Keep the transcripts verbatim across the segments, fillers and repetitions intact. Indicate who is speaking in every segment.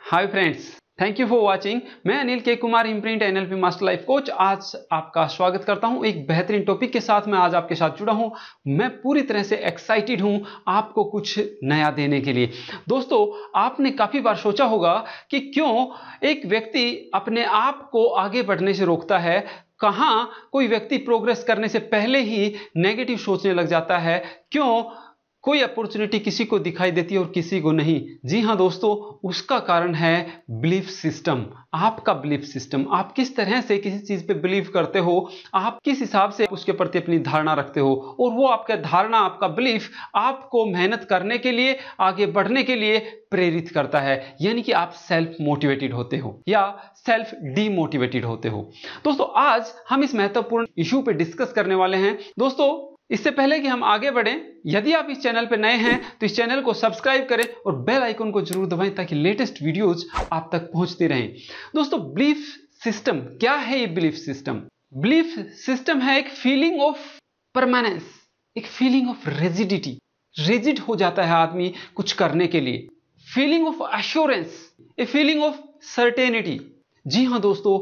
Speaker 1: Hi friends, thank you for watching. मैं Anil K Kumar, imprint NLP master life coach, आज आपका स्वागत करता हूं एक बेहतरीन टॉपिक के साथ। मैं आज आपके साथ जुड़ा हूं। मैं पूरी तरह से एक्साइटेड हूं आपको कुछ नया देने के लिए। दोस्तों, आपने काफी बार सोचा होगा कि क्यों एक व्यक्ति अपने आप को आगे बढ़ने से रोकता है। कहां कोई व्यक्ति प्रोग्रेस करने से पहले ही नेगेटिव सोचने लग जाता है। क्यों कोई अपॉर्चुनिटी किसी को दिखाई देती है और किसी को नहीं। जी हां दोस्तों, उसका कारण है बिलीफ सिस्टम। आपका बिलीफ सिस्टम, आप किस तरह से किसी चीज पे बिलीव करते हो, आप किस हिसाब से उसके प्रति अपनी धारणा रखते हो, और वो आपका धारणा, आपका बिलीफ आपको मेहनत करने के लिए, आगे बढ़ने के लिए प्रेरित करता है। यानी कि आप सेल्फ मोटिवेटेड होते हो या सेल्फ डीमोटिवेटेड होते हो। दोस्तों, आज हम इस महत्वपूर्ण इश्यू पे डिस्कस करने वाले हैं। दोस्तों, इससे पहले कि हम आगे बढ़ें, यदि आप इस चैनल पर नए हैं तो इस चैनल को सब्सक्राइब करें और बेल आइकन को जरूर दबाएं ताकि लेटेस्ट वीडियोज आप तक पहुंचती रहें। दोस्तों, बिलीफ सिस्टम क्या है? ये बिलीफ सिस्टम बिलीफ सिस्टम है एक फीलिंग ऑफ परमानेंस, एक फीलिंग ऑफ रेजिडिटी। रेजिड हो जाता है आदमी कुछ करने के लिए। Feeling of assurance, a feeling of certainty. जी हां दोस्तों,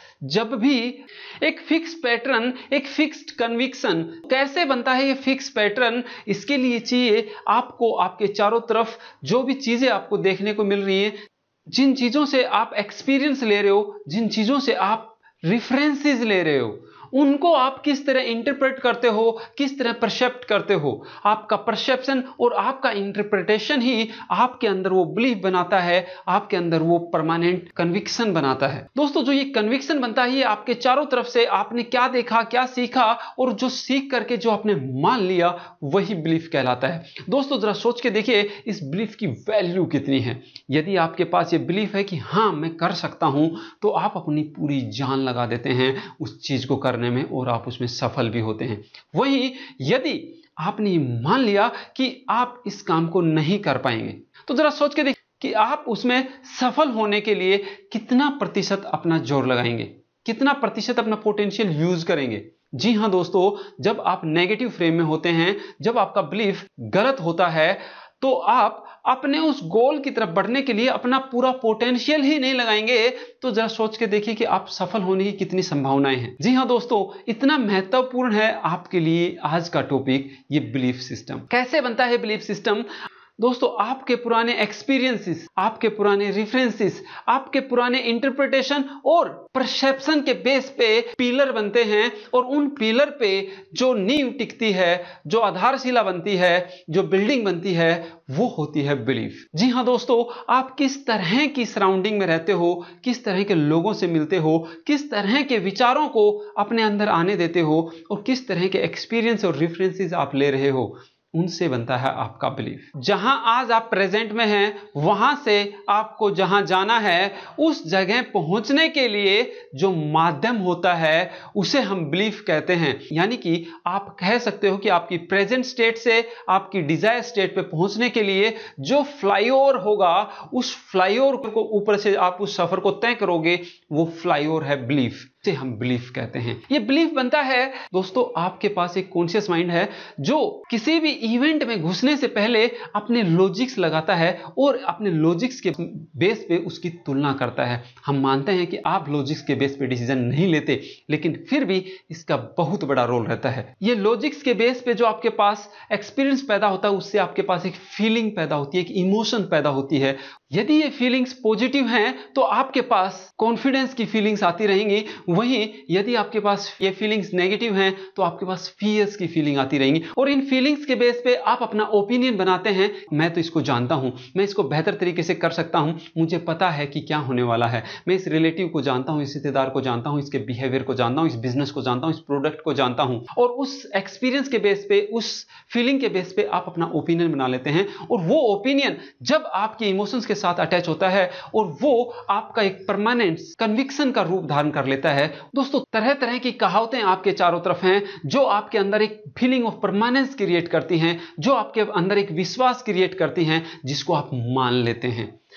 Speaker 1: जब भी एक फिक्स पैटर्न, एक फिक्स्ड कन्विक्शन, कैसे बनता है ये फिक्स पैटर्न? इसके लिए चाहिए आपको आपके चारों तरफ जो भी चीजें आपको देखने को मिल रही है, जिन चीजों से आप एक्सपीरियंस ले रहे हो, जिन चीजों से आप रिफरेंसेस ले रहे हो, उनको आप किस तरह इंटरप्रेट करते हो, किस तरह परसेप्ट करते हो। आपका परसेप्शन और आपका इंटरप्रिटेशन ही आपके अंदर वो बिलीफ बनाता है, आपके अंदर वो परमानेंट कन्विक्शन बनाता है। दोस्तों, जो ये कन्विक्शन बनता है, ये आपके चारों तरफ से आपने क्या देखा, क्या सीखा, और जो सीख करके जो आपने मान लिया, वही बिलीफ कहलाता है। दोस्तों, जरा सोच के देखिए इस बिलीफ की वैल्यू कितनी है। यदि आपके पास ये बिलीफ है कि हाँ मैं कर सकता हूं, तो आप अपनी पूरी जान लगा देते हैं उस चीज को करने में और आप उसमें सफल भी होते हैं। वहीं यदि आपने मान लिया कि आप इस काम को नहीं कर पाएंगे, तो जरा सोच के देखिए कि आप उसमें सफल होने के लिए कितना प्रतिशत अपना जोर लगाएंगे, कितना प्रतिशत अपना पोटेंशियल यूज करेंगे। जी हां दोस्तों, जब आप नेगेटिव फ्रेम में होते हैं, जब आपका बिलीफ गलत होता है, तो आप अपने उस गोल की तरफ बढ़ने के लिए अपना पूरा पोटेंशियल ही नहीं लगाएंगे। तो जरा सोच के देखिए कि आप सफल होने की कितनी संभावनाएं हैं। जी हां दोस्तों, इतना महत्वपूर्ण है आपके लिए आज का टॉपिक, ये बिलीफ सिस्टम। कैसे बनता है बिलीफ सिस्टम? दोस्तों, आपके पुराने एक्सपीरियंसेस, आपके पुराने रेफरेंसेस, आपके पुराने इंटरप्रिटेशन और परसेप्शन के बेस पे पिलर बनते हैं, और उन पिलर पे जो नींव टिकती है, जो आधारशिला बनती है, जो बिल्डिंग बनती है, वो होती है बिलीफ। जी हां दोस्तों, आप किस तरह की सराउंडिंग में रहते हो, किस तरह के लोगों से मिलते हो, किस तरह के विचारों को अपने अंदर आने देते हो, और किस तरह के एक्सपीरियंस और रेफरेंसेस आप ले रहे हो, उनसे बनता है आपका बिलीफ। जहां आज आप प्रेजेंट में हैं, वहां से आपको जहां जाना है, उस जगह पहुंचने के लिए जो माध्यम होता है, उसे हम बिलीफ कहते हैं। यानी कि आप कह सकते हो कि आपकी प्रेजेंट स्टेट से आपकी डिजायर स्टेट पे पहुंचने के लिए जो फ्लाईओवर होगा, उस फ्लाईओवर को ऊपर से आप उस सफर को तय करोगे, वो फ्लाईओवर है बिलीफ, से हम बिलीफ कहते हैं। ये बिलीफ बनता है दोस्तों, आपके पास एक कॉन्शियस माइंड है जो किसी भी इवेंट में घुसने से पहले अपने लॉजिक्स लगाता है और अपने लॉजिक्स के बेस पे उसकी तुलना करता है। हम मानते हैं कि आप लॉजिक्स के बेस पे डिसीजन नहीं लेते, लेकिन फिर भी इसका बहुत बड़ा रोल रहता है। ये लॉजिक्स के बेस पे जो आपके पास एक्सपीरियंस पैदा होता है, उससे आपके पास एक फीलिंग पैदा होती है, एक इमोशन पैदा होती है। यदि ये फीलिंग्स पॉजिटिव हैं, तो आपके पास कॉन्फिडेंस की फीलिंग्स आती रहेंगी। वहीं यदि आपके पास ये फीलिंग्स नेगेटिव हैं, तो आपके पास फियर्स की फीलिंग आती रहेंगी, और इन फीलिंग्स के बेस पे आप अपना ओपिनियन बनाते हैं। मैं तो इसको जानता हूं, मैं इसको बेहतर तरीके से कर सकता हूं, मुझे पता है कि क्या होने वाला है। मैं इस रिलेटिव को जानता हूं, इस रिश्तेदार को जानता हूं, इसके बिहेवियर को जानता हूं, इस बिजनेस को जानता हूं, इस प्रोडक्ट को जानता हूं, और उस एक्सपीरियंस के बेस पे, उस फीलिंग के बेस पे आप अपना ओपिनियन बना लेते हैं। और वो ओपिनियन जब आपके इमोशंस के साथ अटैच होता है, और वो आपका एक परमानेंट कन्विक्शन का रूप धारण कर लेता है। दोस्तों, तरह तरह की कहावतें आपके चारों तरफ हैं, जो आपके अंदर एक फीलिंग ऑफ परमानेंस क्रिएट करती हैं, जो आपके अंदर एक विश्वास क्रिएट करती हैं, जिसको आप मान लेते हैं।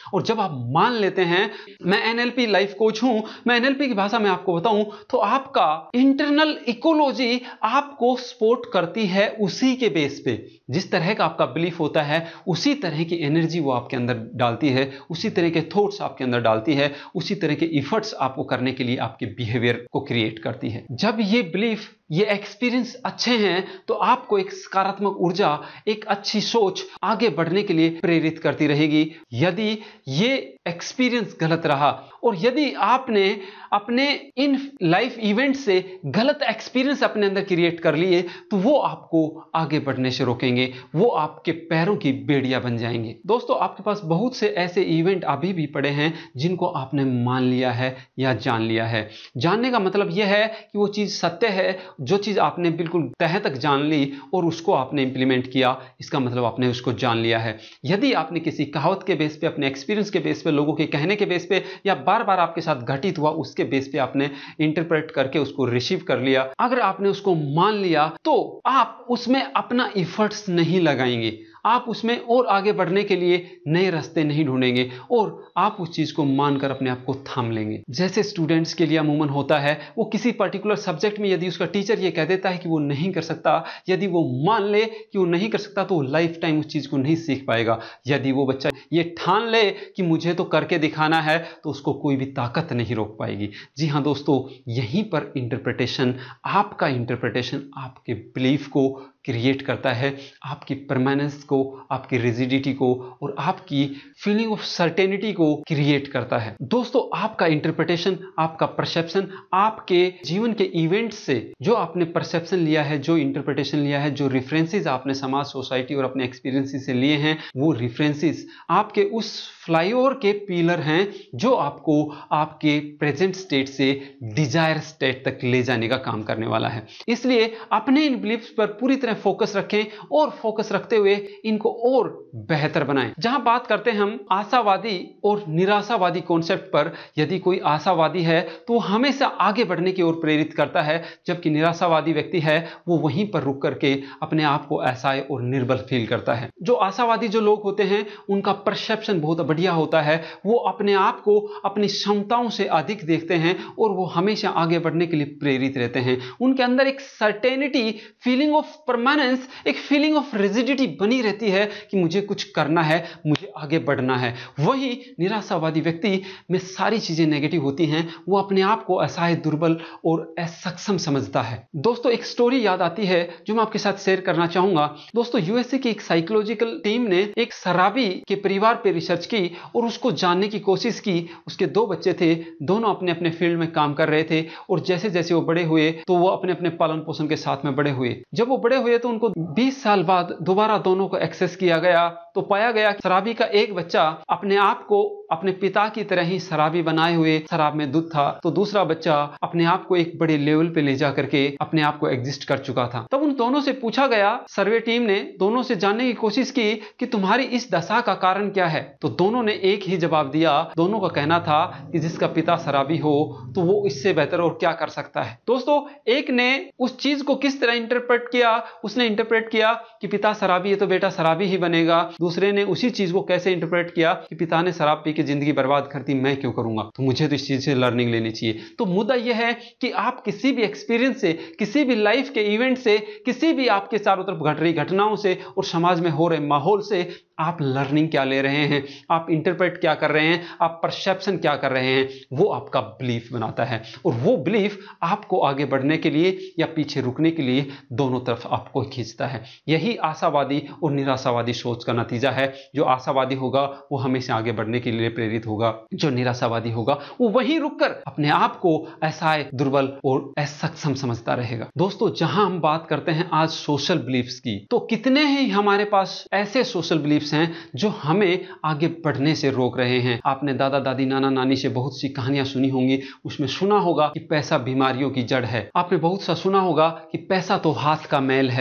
Speaker 1: और जब आप मान लेते हैं, मैं एनएलपी लाइफ कोच हूं, मैं एनएलपी की भाषा में आपको बताऊं तो आपका इंटरनल इकोलॉजी आपको सपोर्ट करती है उसी के बेस पे। जिस तरह का आपका बिलीफ होता है उसी तरह की एनर्जी वो आपके अंदर डालती है, उसी तरह के थॉट्स आपके अंदर डालती है, उसी तरह के इफर्ट्स आपको करने के लिए आपके बिहेवियर को क्रिएट करती है। जब ये बिलीफ, ये एक्सपीरियंस अच्छे हैं तो आपको एक सकारात्मक ऊर्जा, एक अच्छी सोच आगे बढ़ने के लिए प्रेरित करती रहेगी। यदि ये एक्सपीरियंस गलत रहा और यदि आपने अपने इन लाइफ इवेंट से गलत एक्सपीरियंस अपने अंदर क्रिएट कर लिए तो वो आपको आगे बढ़ने से रोकेंगे, वो आपके पैरों की बेड़ियां बन जाएंगे। दोस्तों, आपके पास बहुत से ऐसे इवेंट अभी भी पड़े हैं जिनको आपने मान लिया है या जान लिया है। जानने का मतलब यह है कि वो चीज सत्य है, जो चीज आपने बिल्कुल तह तक जान ली और उसको आपने इंप्लीमेंट किया, इसका मतलब आपने उसको जान लिया है। यदि आपने किसी कहावत के बेस पे, अपने एक्सपीरियंस के बेस पे, लोगों के कहने के बेस पे या बार बार आपके साथ घटित हुआ उसके बेस पे आपने इंटरप्रेट करके उसको रिसीव कर लिया, अगर आपने उसको मान लिया तो आप उसमें अपना इफर्ट्स नहीं लगाएंगे, आप उसमें और आगे बढ़ने के लिए नए रास्ते नहीं ढूंढेंगे और आप उस चीज को मानकर अपने आप को थाम लेंगे। जैसे स्टूडेंट्स के लिए अमूमन होता है, वो किसी पर्टिकुलर सब्जेक्ट में यदि उसका टीचर ये कह देता है कि वो नहीं कर सकता, यदि वो मान ले कि वो नहीं कर सकता तो वो लाइफ टाइम उस चीज को नहीं सीख पाएगा। यदि वो बच्चा ये ठान ले कि मुझे तो करके दिखाना है तो उसको कोई भी ताकत नहीं रोक पाएगी। जी हाँ दोस्तों, यहीं पर इंटरप्रिटेशन, आपका इंटरप्रिटेशन आपके बिलीफ को क्रिएट करता है, आपकी परमानेंस को, आपकी रिजिडिटी को और आपकी फीलिंग ऑफ सर्टेनिटी को क्रिएट करता है। दोस्तों, आपका इंटरप्रिटेशन, आपका परसेप्शन, आपके जीवन के इवेंट्स से जो आपने परसेप्शन लिया है, जो इंटरप्रिटेशन लिया है, जो रेफरेंसेस आपने समाज, सोसाइटी और अपने एक्सपीरियंसेस से लिए हैं, वो रेफरेंसेस आपके उस फ्लाईओवर के पिलर हैं जो आपको आपके प्रेजेंट स्टेट से डिजायर स्टेट तक ले जाने का काम करने वाला है। इसलिए अपने इन बिलीफ्स पर पूरी तरह फोकस रखें और फोकस रखते हुए इनको और बेहतर बनाएं। जहां बात करते हैं हम आशावादी और निराशावादी कॉन्सेप्ट पर, यदि कोई आशावादी है तो हमेशा आगे बढ़ने की ओर प्रेरित करता है, जबकि निराशावादी व्यक्ति है वो वहीं पर रुक करके अपने आप को असहाय और निर्बल फील करता है। जो आशावादी जो लोग होते हैं उनका परसेप्शन बहुत बढ़िया होता है, वो अपने आप को अपनी क्षमताओं से अधिक देखते हैं और वो हमेशा आगे बढ़ने के लिए प्रेरित रहते हैं। उनके अंदर एक सर्टेनिटी, फीलिंग ऑफ परमानेंस, एक फीलिंग ऑफ रिजिडिटी बनी रहती है कि मुझे कुछ करना है, मुझे आगे बढ़ना है। वही निराशावादी व्यक्ति में सारी चीजें नेगेटिव होती हैं, वो अपने आप को असहाय, दुर्बल और असक्षम समझता है। दोस्तों, एक स्टोरी याद आती है जो मैं आपके साथ शेयर करना चाहूंगा। दोस्तों, यूएसए की एक साइकोलॉजिकल टीम ने एक शराबी के परिवार पर रिसर्च की और उसको जानने की कोशिश की। उसके दो बच्चे थे, दोनों अपने अपने फील्ड में काम कर रहे थे और जैसे जैसे वो बड़े हुए तो वो अपने अपने पालन पोषण के साथ में बड़े हुए। जब वो बड़े हुए तो उनको बीस साल बाद दोबारा दोनों को एक्सेस किया गया तो पाया गया कि शराबी का एक बच्चा अपने आप को अपने पिता की तरह ही शराबी बनाए हुए शराब में धुत था, तो दूसरा बच्चा अपने आप को एक बड़े लेवल पे ले जा करके अपने आप को एग्जिस्ट कर चुका था। तब उन दोनों से पूछा गया, सर्वे टीम ने दोनों से जानने की कोशिश की कि तुम्हारी इस दशा का कारण क्या है। तो दोनों ने एक ही जवाब दिया। दोनों का कहना था कि जिसका पिता शराबी हो तो वो इससे बेहतर और क्या कर सकता है। दोस्तों, एक ने उस चीज को किस तरह इंटरप्रेट किया, उसने इंटरप्रेट किया कि पिता शराबी है तो बेटा शराबी ही बनेगा। दूसरे ने उसी चीज को कैसे इंटरप्रेट किया कि पिता ने शराब पी के जिंदगी बर्बाद कर दी, मैं क्यों करूंगा, तो मुझे तो इस चीज से लर्निंग लेनी चाहिए। तो मुद्दा यह है कि आप किसी भी एक्सपीरियंस से, किसी भी लाइफ के इवेंट से, किसी भी आपके चारों तरफ घट रही घटनाओं से और समाज में हो रहे माहौल से आप लर्निंग क्या ले रहे हैं, आप इंटरप्रेट क्या कर रहे हैं, आप परसेप्शन क्या कर रहे हैं, वो आपका बिलीफ बनाता है। और वो बिलीफ आपको आगे बढ़ने के लिए या पीछे रुकने के लिए दोनों तरफ आपको खींचता है। यही आशावादी और निराशावादी सोच का नतीजा है। जो आशावादी होगा वो हमेशा आगे बढ़ने के लिए प्रेरित होगा, जो निराशावादी होगा वो वहीं रुककर अपने आप को असहाय, दुर्बल और असक्षम समझता रहेगा। दोस्तों, जहां हम बात करते हैं आज सोशल बिलीफ्स की, तो कितने ही हमारे पास ऐसे सोशल बिलीफ्स हैं जो हमें आगे बढ़ने से रोक रहे हैं। आपने दादा दादी, नाना नानी से बहुत सी कहानियां सुनी होंगी, उसमें सुना होगा कि पैसा बीमारियों की जड़ है। आपने बहुत सा सुना होगा कि पैसा तो हाथ का मैल है,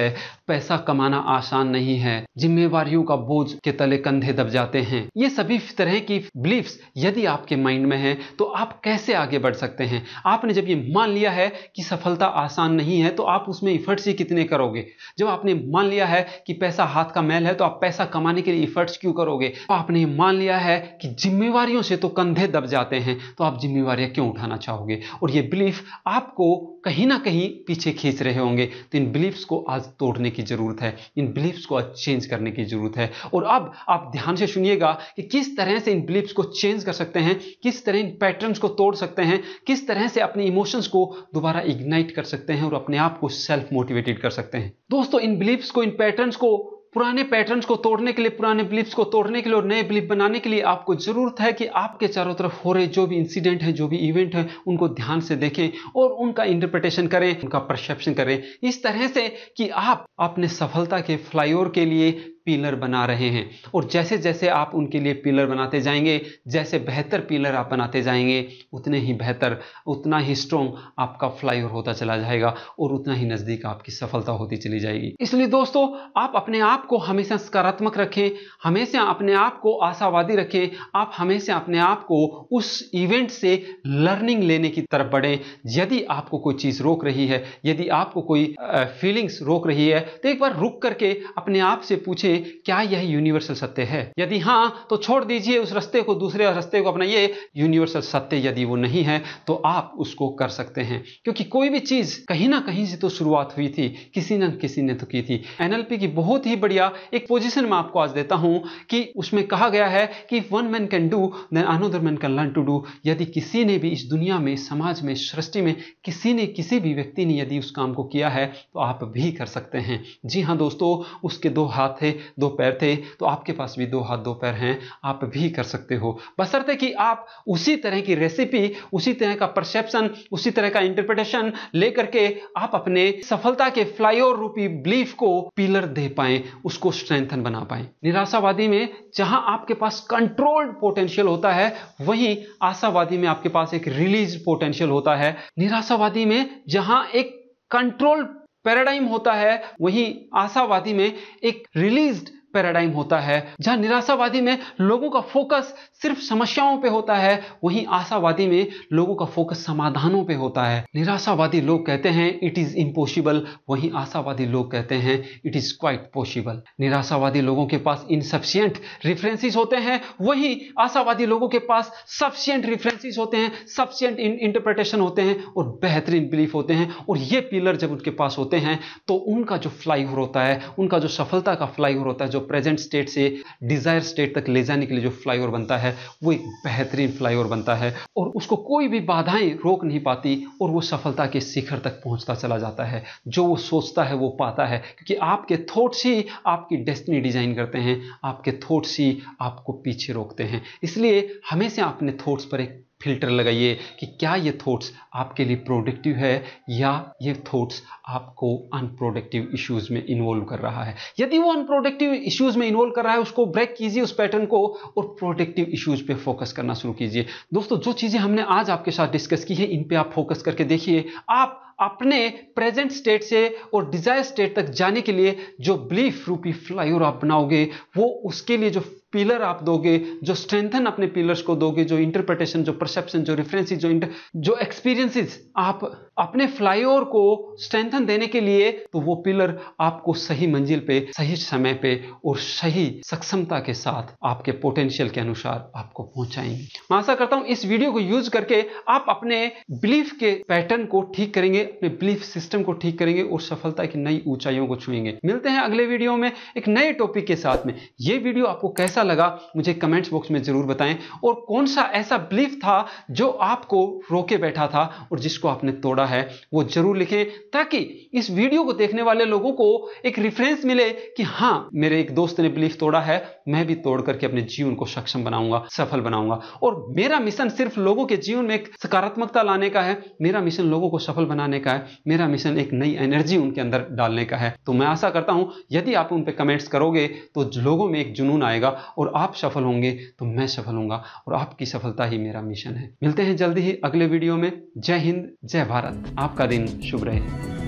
Speaker 1: पैसा कमाना आसान नहीं है, जिम्मेवारियों का बोझ के तले कंधे दब जाते हैं। ये सभी तरह की बिलीफ्स यदि आपके माइंड में है तो आप कैसे आगे बढ़ सकते हैं? आपने जब ये मान लिया है कि सफलता आसान नहीं है तो आप उसमें इफर्ट्स ही कितने करोगे? जब आपने मान लिया है कि पैसा हाथ का मैल है तो आप पैसा कमाने के लिए इफर्ट्स क्यों करोगे? आपने मान लिया है कि जिम्मेवारियों से तो कंधे दब जाते हैं तो आप जिम्मेवारियां क्यों उठाना चाहोगे? और ये बिलीफ आपको कहीं ना कहीं पीछे खींच रहे होंगे। तो इन बिलीफ्स को आज तोड़ने की जरूरत है, इन बिलीफ्स को आज चेंज करने की जरूरत है। और अब आप ध्यान से सुनिएगा कि किस तरह से इन बिलीफ्स को चेंज कर सकते हैं, किस तरह इन पैटर्न्स को तोड़ सकते हैं, किस तरह से अपने इमोशंस को दोबारा इग्नाइट कर सकते हैं और अपने आप को सेल्फ मोटिवेटेड कर सकते हैं। दोस्तों, इन बिलीफ्स को, इन पैटर्न्स को, पुराने पैटर्न्स को तोड़ने के लिए, पुराने बिलीफ्स को तोड़ने के लिए और नए बिलीफ बनाने के लिए आपको जरूरत है कि आपके चारों तरफ हो रहे जो भी इंसिडेंट है, जो भी इवेंट है, उनको ध्यान से देखें और उनका इंटरप्रिटेशन करें, उनका परसेप्शन करें इस तरह से कि आप अपने सफलता के फ्लाईओवर के लिए पिलर बना रहे हैं। और जैसे जैसे आप उनके लिए पिलर बनाते जाएंगे, जैसे बेहतर पिलर आप बनाते जाएंगे, उतने ही बेहतर, उतना ही स्ट्रॉन्ग आपका फ्लाईओवर होता चला जाएगा और उतना ही नजदीक आपकी सफलता होती चली जाएगी। इसलिए दोस्तों, आप अपने आप को हमेशा सकारात्मक रखें, हमेशा अपने आप को आशावादी रखें, आप हमेशा अपने आप को उस इवेंट से लर्निंग लेने की तरफ बढ़ें। यदि आपको कोई चीज रोक रही है, यदि आपको कोई फीलिंग्स रोक रही है, तो एक बार रुक करके अपने आप से पूछें, क्या यह यूनिवर्सल सत्य है? यदि हां, तो छोड़ दीजिए उस रास्ते को, दूसरे रास्ते को अपनाइए। यूनिवर्सल सत्य यदि वो नहीं है तो आप उसको कर सकते हैं, क्योंकि कोई भी चीज कहीं ना कहीं से तो शुरुआत हुई थी, किसी न किसी ने तो की थी। एनएलपी की बहुत ही बढ़िया एक पोजीशन मैं आपको आज देता हूं कि उसमें कहा गया है कि one man can do than another man can learn to do. यदि किसी ने भी इस दुनिया में, समाज में, सृष्टि में किसी ने, किसी भी व्यक्ति ने यदि उस काम को किया है तो आप भी कर सकते हैं। जी हां दोस्तों, उसके दो हाथ थे, दो पैर थे, तो आपके पास भी दो हाथ दो पैर हैं, आप भी कर सकते हो, बशर्ते कि आप उसी तरह की रेसिपी, उसी तरह का परसेप्शन, उसी तरह का इंटरप्रिटेशन लेकर के आप अपने सफलता के फ्लाईओवर रूपी बिलीफ को पिलर दे पाएं, उसको स्ट्रेंथन बना पाएं। निराशावादी में जहां आपके पास कंट्रोल्ड पोटेंशियल होता है, वहीं आशावादी में आपके पास एक रिलीज पोटेंशियल होता है। निराशावादी में जहां एक कंट्रोल पैराडाइम होता है, वहीं आशावादी में एक रिलीज्ड पैराडाइम होता है। जहां निराशावादी में लोगों का फोकस सिर्फ समस्याओं पे होता है, वहीं आशावादी में लोगों का फोकस समाधानों पे होता है। निराशावादी लोग कहते हैं इट इज इम्पॉसिबल, वहीं आशावादी लोग कहते हैं इट इज क्वाइट पॉसिबल। निराशावादी लोगों के पास इनसफिशिएंट रेफरेंसेस होते हैं, वहीं आशावादी लोगों के पास सफिशिएंट रेफरेंसेस होते हैं, सफिशिएंट इंटरप्रिटेशन होते हैं और बेहतरीन बिलीफ होते हैं। और ये पिलर जब उनके पास होते हैं तो उनका जो फ्लाईओवर होता है, उनका जो सफलता का फ्लाईओवर होता है, जो प्रेजेंट स्टेट से डिजायर स्टेट तक ले जाने के लिए जो फ्लाईओवर बनता है, वो एक बेहतरीन फ्लाईओवर बनता है और उसको कोई भी बाधाएं रोक नहीं पाती और वो सफलता के शिखर तक पहुंचता चला जाता है। जो वो सोचता है वो पाता है, क्योंकि आपके थॉट्स ही आपकी डेस्टिनी डिजाइन करते हैं, आपके थॉट्स ही आपको पीछे रोकते हैं। इसलिए हमेशा अपने थॉट्स पर एक फिल्टर लगाइए कि क्या ये थॉट्स आपके लिए प्रोडक्टिव है या ये थॉट्स आपको अनप्रोडक्टिव इश्यूज में इन्वॉल्व कर रहा है। यदि वो अनप्रोडक्टिव इश्यूज में इन्वॉल्व कर रहा है, उसको ब्रेक कीजिए उस पैटर्न को और प्रोडक्टिव इश्यूज पे फोकस करना शुरू कीजिए। दोस्तों, जो चीजें हमने आज आपके साथ डिस्कस की है, इन पे आप फोकस करके देखिए। आप अपने प्रेजेंट स्टेट से और डिजायर स्टेट तक जाने के लिए जो बिलीफ रूपी फ्लाईओवर आप बनाओगे, वो उसके लिए जो पिलर आप दोगे, जो स्ट्रेंथन अपने पिलर्स को दोगे, जो इंटरप्रिटेशन, जो परसेप्शन, जो रेफरेंसेस, जो इंटर, जो एक्सपीरियंसेस आप अपने फ्लाईओवर को स्ट्रेंथन देने के लिए, तो वो पिलर आपको सही मंजिल पे, सही समय पे और सही सक्षमता के साथ आपके पोटेंशियल के अनुसार आपको पहुंचाएंगे। मैं आशा करता हूं इस वीडियो को यूज करके आप अपने बिलीफ के पैटर्न को ठीक करेंगे, अपने बिलीफ सिस्टम को ठीक करेंगे और सफलता की नई ऊंचाइयों को छुएंगे। मिलते हैं अगले वीडियो में एक नए टॉपिक के साथ में। ये वीडियो आपको कैसा लगा मुझे कमेंट्स बॉक्स में जरूर बताएं, और कौन सा ऐसा बिलीफ था जो आपको रोके बैठा था और जिसको आपने तोड़ा है, वो जरूर लिखें, ताकि इस वीडियो को देखने वाले लोगों को एक रेफरेंस मिले कि हां, मेरे एक दोस्त ने बिलीफ तोड़ा है, मैं भी तोड़ करके अपने जीवन को सक्षम बनाऊंगा, सफल बनाऊंगा। और मेरा मिशन सिर्फ लोगों के जीवन में एक सकारात्मकता लाने का है, मेरा मिशन लोगों को सफल बनाने का है, मेरा मिशन एक नई एनर्जी उनके अंदर डालने का है। तो मैं आशा करता हूं यदि आप उन पे कमेंट्स करोगे तो लोगों में एक जुनून आएगा और आप सफल होंगे तो मैं सफल होऊंगा और आपकी सफलता ही मेरा मिशन है। मिलते हैं जल्दी ही अगले वीडियो में। जय हिंद, जय भारत, आपका दिन शुभ रहे।